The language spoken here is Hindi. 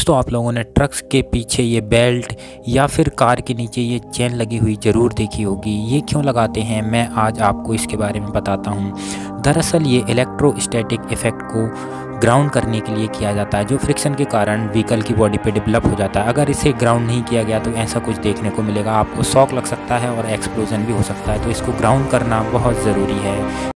दोस्तों आप लोगों ने ट्रक्स के पीछे ये बेल्ट या फिर कार के नीचे ये चेन लगी हुई ज़रूर देखी होगी। ये क्यों लगाते हैं मैं आज आपको इसके बारे में बताता हूँ। दरअसल ये इलेक्ट्रोस्टैटिक इफ़ेक्ट को ग्राउंड करने के लिए किया जाता है, जो फ्रिक्शन के कारण व्हीकल की बॉडी पे डेवलप हो जाता है। अगर इसे ग्राउंड नहीं किया गया तो ऐसा कुछ देखने को मिलेगा, आपको शॉक लग सकता है और एक्सप्लोजन भी हो सकता है। तो इसको ग्राउंड करना बहुत ज़रूरी है।